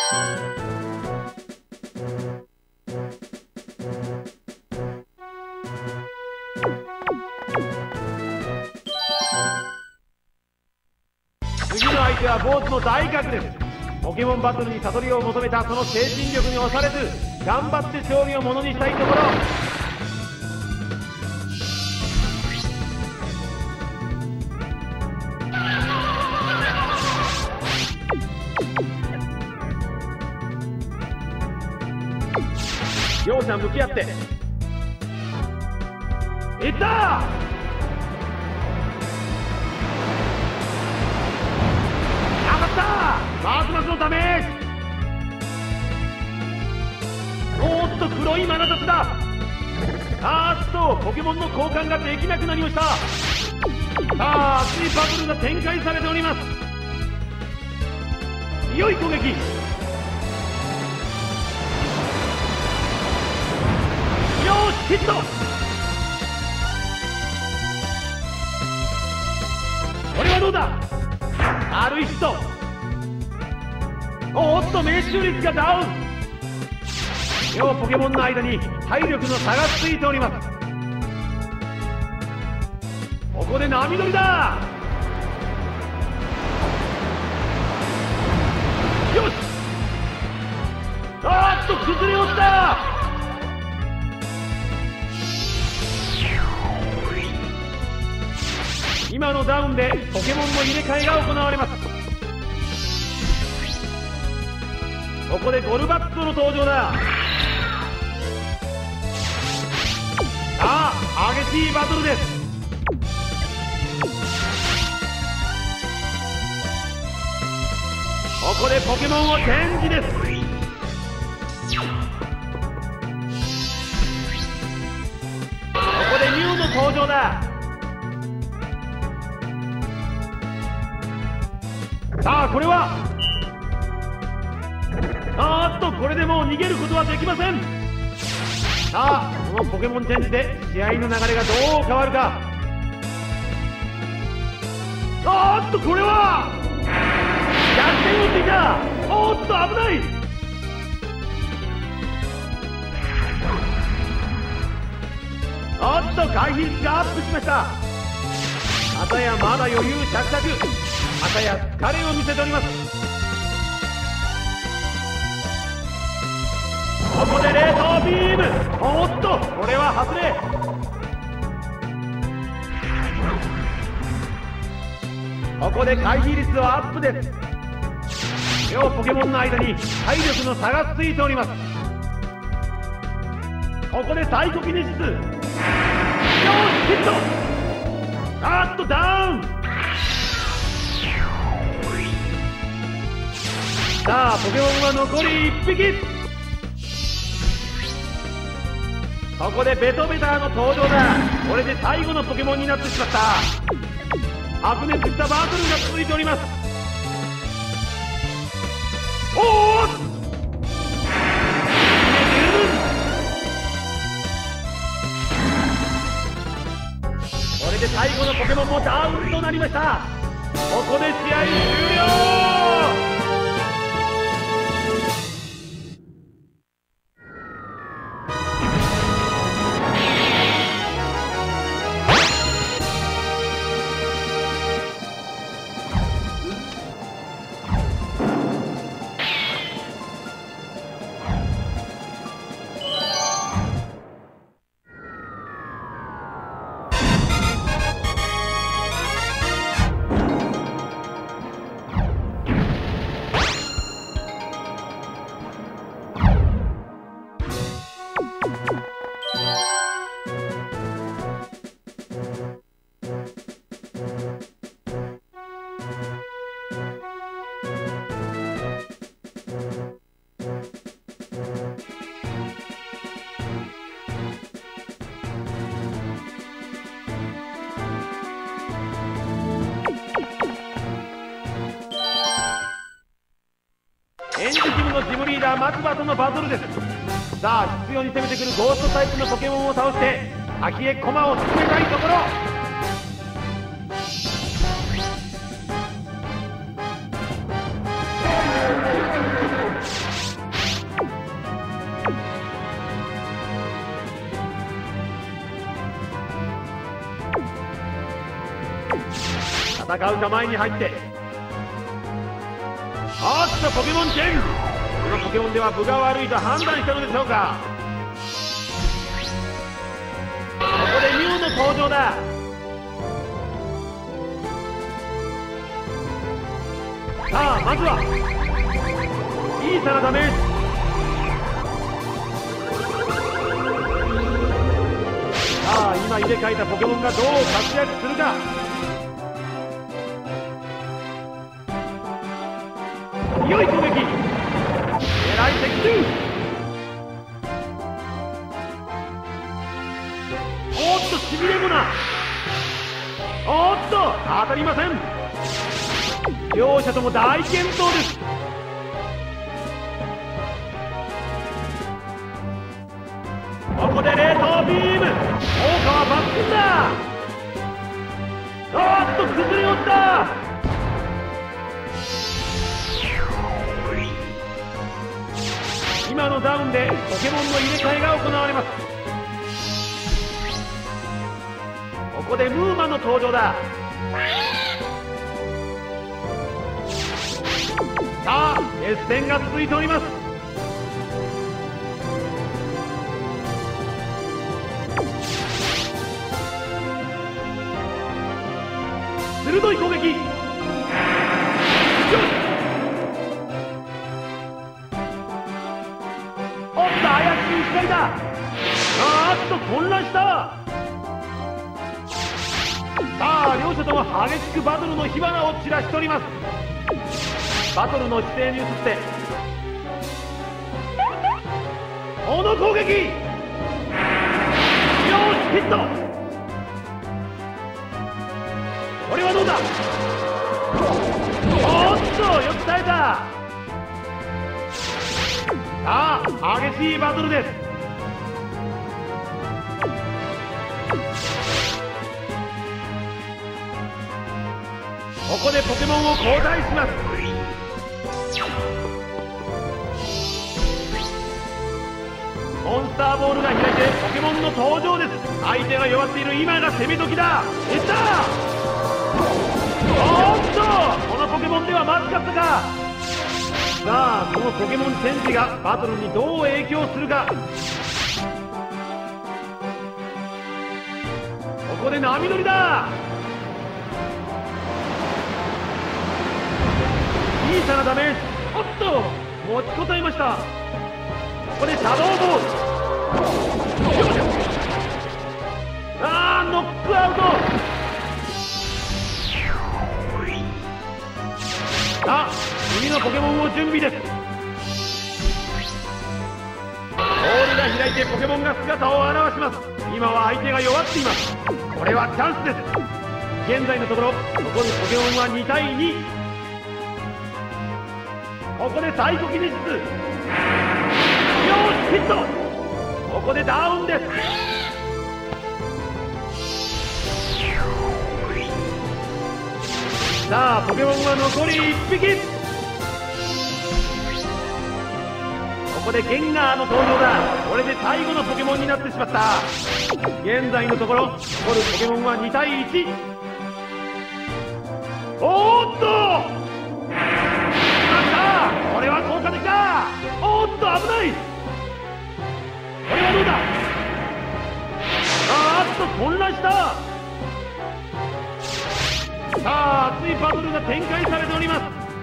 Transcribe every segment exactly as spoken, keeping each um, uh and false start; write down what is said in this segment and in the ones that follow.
次の相手は坊主の大角です。ポケモンバトルに悟りを求めたその精神力に押されず、頑張って勝利をものにしたいところ。両者向き合っていった。ますますのため。おっと黒い眼差しだ。あーっとポケモンの交換ができなくなりました。さあ熱いバトルが展開されております。強い攻撃。よしヒット。これはどうだ。軽いヒット。おっと命中率がダウン。両ポケモンの間に体力の差がついております。ここで波乗りだ。よし。あーっと崩れ落ちた。今のダウンでポケモンの入れ替えが行われます。ここでゴルバットの登場だ。さあ激しいバトルです。ここでポケモンをチェンジです。ここでミュウの登場だ。さあこれはあーっとこれでもう逃げることはできません。さあこのポケモンチェンジで試合の流れがどう変わるか。あーっとこれは逆転をしていた。おーっと危ない。おっと回避率がアップしました。片やまだ余裕着々。片や疲れを見せております。ここで冷凍ビーム。おっとこれは外れ。ここで回避率はアップです。両ポケモンの間に体力の差がついております。ここでサイコキネシス。よーしヒット。あーっとダウン。さあポケモンは残りいっぴき。ここでベトベターの登場だ。これで最後のポケモンになってしまった。白熱したバトルが続いております。おおっこれで最後のポケモンもダウンとなりました。ここで試合終了。エンジジムのジムリーダー松葉とのバトルです。さあ執拗に攻めてくるゴーストタイプのポケモンを倒して先へ駒を進めたいところ。 戦う構えに入って、あっとポケモンチェン。このポケモンでは分が悪いと判断したのでしょうか。ここでミュウの登場だ。さあまずは小さなダメージ。さあ今入れ替えたポケモンがどう活躍するか。強い攻撃、狙い的中。おっとしびれもな。おっと当たりません。両者とも大健闘です。ここで冷凍ビーム、効果は抜群だ。おっと崩れ落ちた。今のダウンでポケモンの入れ替えが行われます。ここでムーマの登場だ。さあ熱戦が続いております。鋭い攻撃。よし、おっと怪しい光だ。あーっと混乱した。さあ両者とも激しくバトルの火花を散らしております。バトルの姿勢に移ってこの攻撃。よしヒット。これはどうだ。おっとよく耐えた。さあ激しいバトルです。ここでポケモンを交代します。モンスターボールが開いてポケモンの登場です。相手が弱っている今が攻め時だ。いった。おっとこのポケモンではまずかったか。さあこのポケモンチェンジがバトルにどう影響するか。ここで波乗りだ。小さなダメージ。おっと持ちこたえました。ここでシャドーボール。あーノックアウト。さあ次のポケモンを準備です。ボールが開いてポケモンが姿を現します。今は相手が弱っています。これはチャンスです。現在のところ残るポケモンはにたいに。ここでサイコキネシス。よしヒット。ここでダウンです。さあポケモンは残りいっぴき。ここでゲンガーの登場だ。これで最後のポケモンになってしまった。現在のところ残るポケモンはにたいいち。おーっとこれは効果的だ。おっと危ない。これはどうだ。あーっと混乱した。さあ熱いバトルが展開されております。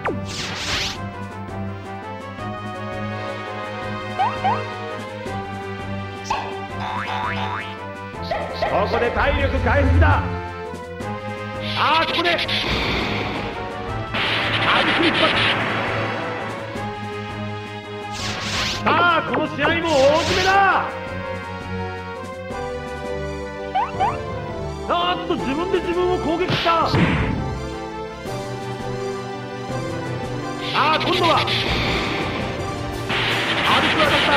ここで体力回復だ。あーここでアルフ一発。さあこの試合も大詰めだ。あーっと自分で自分を攻撃した。ああ今度は歩く当たった。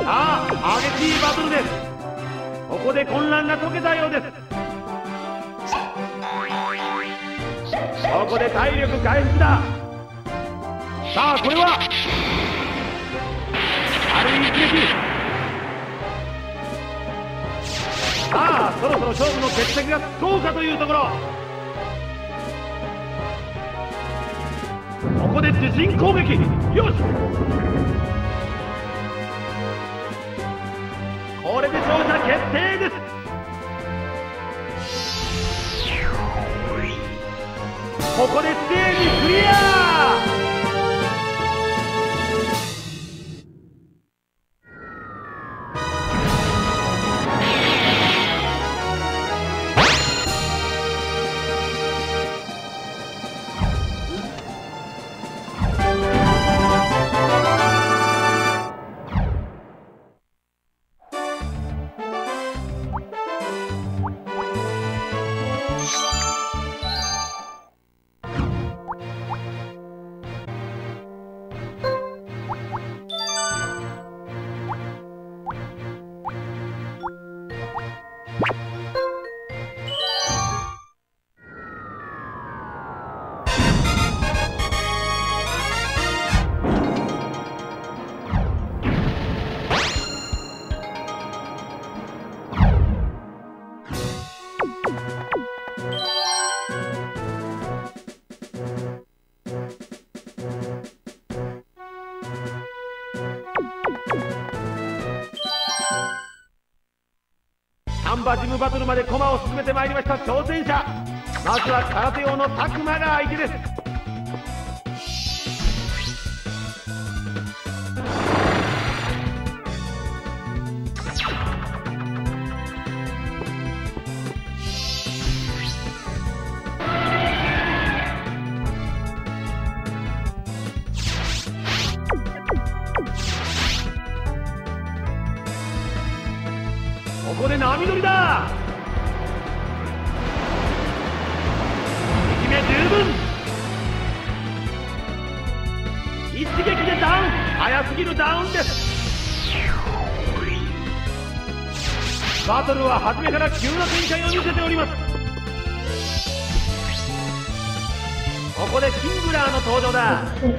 さあ激しいバトルです。ここで混乱が解けたようです。ここで体力回復だ。さあこれは軽い一撃。 さあそろそろ勝負の決着がつこうかというところ。ここで自陣攻撃。よし、これで勝者決定です。ここでステージクリア。サンバジムバトルまで駒を進めてまいりました挑戦者。まずは空手王の拓磨が相手です。ここで波乗りだ。力め十分。一撃でダウン。早すぎるダウンです。バトルは初めから急な展開を見せております。ここでキングラーの登場だ。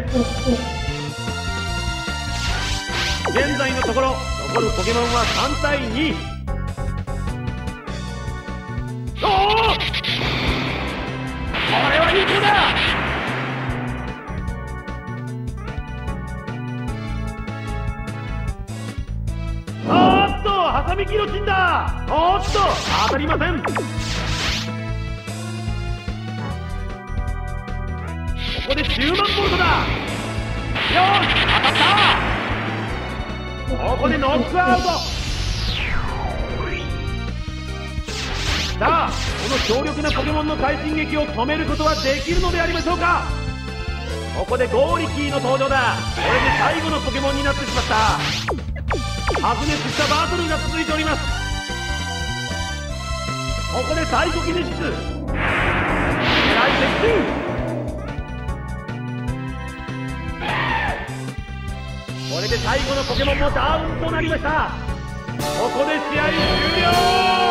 現在のところ残るポケモンはさんたいに。おお、これは有効だ。おっとハサミギロチンだ。おっと当たりません。ここでじゅうまんボルトだ。よし当たった。ここでノックアウト。さあこの強力なポケモンの快進撃を止めることはできるのでありましょうか。ここでゴーリキーの登場だ。これで最後のポケモンになってしまった。白熱したバトルが続いております。ここでサイコキネシス。狙い接近。これで最後のポケモンもダウンとなりました。ここで試合終了。